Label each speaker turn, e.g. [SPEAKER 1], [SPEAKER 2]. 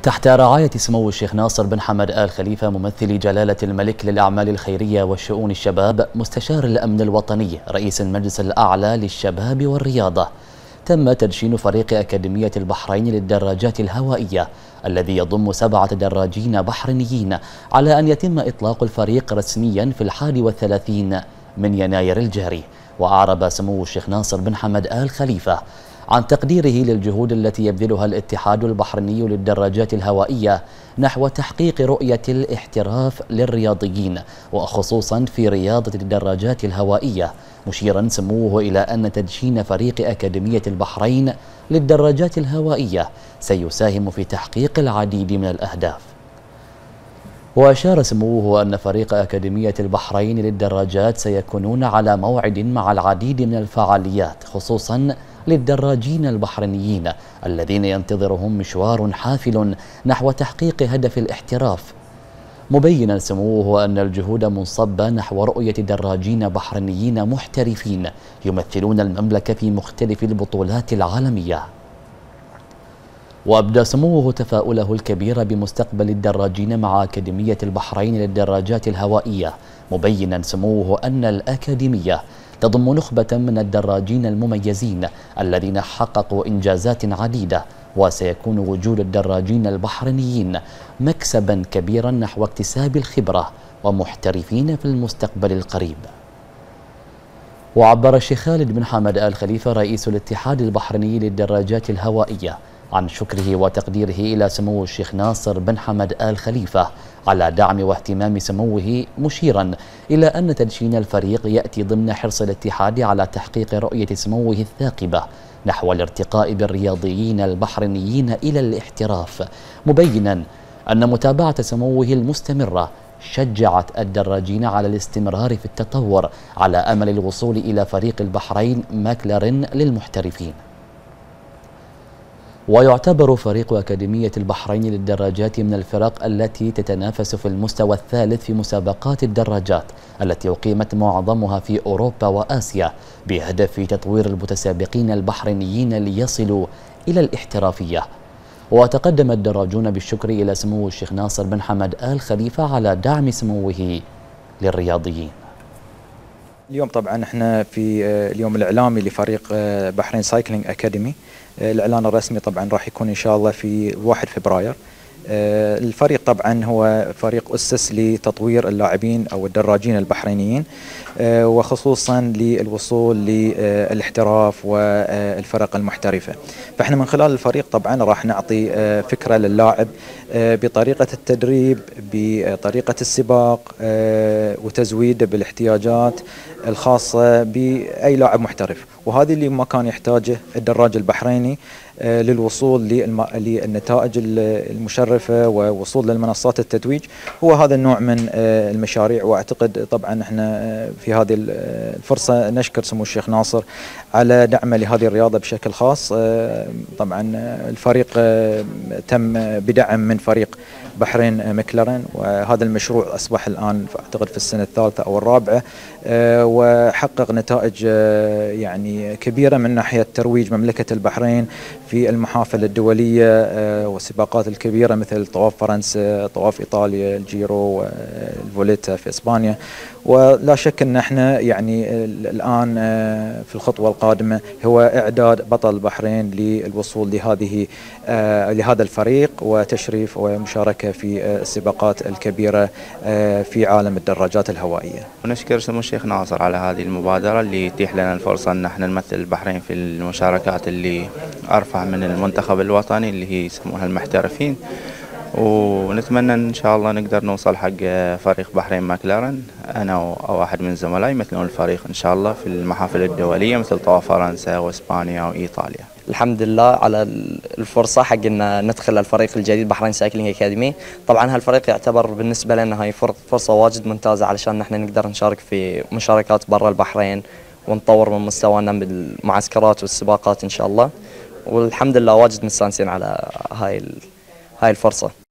[SPEAKER 1] تحت رعاية سمو الشيخ ناصر بن حمد آل خليفة ممثل جلالة الملك للأعمال الخيرية والشؤون الشباب مستشار الأمن الوطني رئيس المجلس الأعلى للشباب والرياضة، تم تدشين فريق أكاديمية البحرين للدراجات الهوائية الذي يضم 7 دراجين بحرينيين، على أن يتم إطلاق الفريق رسميا في 31 من يناير الجاري. وأعرب سمو الشيخ ناصر بن حمد آل خليفة عن تقديره للجهود التي يبذلها الاتحاد البحريني للدراجات الهوائية نحو تحقيق رؤية الاحتراف للرياضيين، وخصوصا في رياضة الدراجات الهوائية، مشيرا سموه إلى أن تدشين فريق أكاديمية البحرين للدراجات الهوائية سيساهم في تحقيق العديد من الأهداف. وأشار سموه أن فريق أكاديمية البحرين للدراجات سيكونون على موعد مع العديد من الفعاليات، خصوصا للدراجين البحرينيين الذين ينتظرهم مشوار حافل نحو تحقيق هدف الاحتراف، مبينا سموه أن الجهود منصبة نحو رؤية دراجين بحرينيين محترفين يمثلون المملكة في مختلف البطولات العالمية. وأبدى سموه تفاؤله الكبير بمستقبل الدراجين مع أكاديمية البحرين للدراجات الهوائية، مبينا سموه أن الأكاديمية تضم نخبة من الدراجين المميزين الذين حققوا إنجازات عديدة، وسيكون وجود الدراجين البحرينيين مكسبا كبيرا نحو اكتساب الخبرة ومحترفين في المستقبل القريب. وعبر الشيخ خالد بن حمد آل خليفة رئيس الاتحاد البحريني للدراجات الهوائية عن شكره وتقديره إلى سمو الشيخ ناصر بن حمد آل خليفة على دعم واهتمام سموه، مشيرا إلى أن تدشين الفريق يأتي ضمن حرص الاتحاد على تحقيق رؤية سموه الثاقبة نحو الارتقاء بالرياضيين البحرينيين إلى الاحتراف، مبينا أن متابعة سموه المستمرة شجعت الدراجين على الاستمرار في التطور على أمل الوصول إلى فريق البحرين ماكلارين للمحترفين. ويعتبر فريق أكاديمية البحرين للدراجات من الفرق التي تتنافس في المستوى الثالث في مسابقات الدراجات التي أقيمت معظمها في أوروبا وآسيا، بهدف تطوير المتسابقين البحرينيين ليصلوا إلى الاحترافية. وتقدم الدراجون بالشكر إلى سمو الشيخ ناصر بن حمد آل خليفة على دعم سموه للرياضيين.
[SPEAKER 2] اليوم طبعا احنا في اليوم الاعلامي لفريق بحرين سايكلينج اكاديمي. الاعلان الرسمي طبعا راح يكون ان شاء الله في 1 فبراير. الفريق طبعا هو فريق أسس لتطوير اللاعبين أو الدراجين البحرينيين، وخصوصا للوصول للاحتراف والفرق المحترفة. فاحنا من خلال الفريق طبعا راح نعطي فكرة للاعب بطريقة التدريب، بطريقة السباق، وتزويده بالاحتياجات الخاصة بأي لاعب محترف، وهذه اللي ما كان يحتاجه الدراج البحريني للوصول للنتائج المشرفة ووصول للمنصات التتويج. هو هذا النوع من المشاريع، واعتقد طبعا احنا في هذه الفرصة نشكر سمو الشيخ ناصر على دعمه لهذه الرياضة بشكل خاص. طبعا الفريق تم بدعم من فريق بحرين ماكلارين، وهذا المشروع أصبح الآن أعتقد في السنة الثالثة أو الرابعة، وحقق نتائج يعني كبيرة من ناحية ترويج مملكة البحرين في المحافل الدولية والسباقات الكبيرة مثل طواف فرنسا، طواف إيطاليا، الجيرو، الفوليتا في إسبانيا. ولا شك أن احنا يعني الآن في الخطوة القادمة هو إعداد بطل البحرين للوصول لهذا الفريق وتشريف ومشاركة في السباقات الكبيرة في عالم الدراجات الهوائية.
[SPEAKER 3] ونشكر سمو الشيخ ناصر على هذه المبادرة اللي يتيح لنا الفرصة أن احنا نمثل البحرين في المشاركات اللي أرفع من المنتخب الوطني اللي هي يسموها المحترفين، ونتمنى ان شاء الله نقدر نوصل حق فريق بحرين ماكلارين انا واحد من زملائي يمثلون الفريق ان شاء الله في المحافل الدوليه مثل طواف فرنسا واسبانيا وايطاليا.
[SPEAKER 4] الحمد لله على الفرصه حق ان ندخل الفريق الجديد بحرين سايكلينج اكاديمي. طبعا هالفريق يعتبر بالنسبه لنا هاي فرصه واجد ممتازه علشان نحن نقدر نشارك في مشاركات برا البحرين ونطور من مستوانا بالمعسكرات والسباقات ان شاء الله، والحمد لله واجد مستانسين على هاي الفرصه.